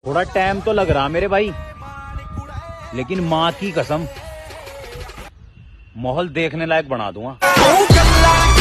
थोड़ा टाइम तो लग रहा मेरे भाई, लेकिन माँ की कसम माहौल देखने लायक बना दूंगा।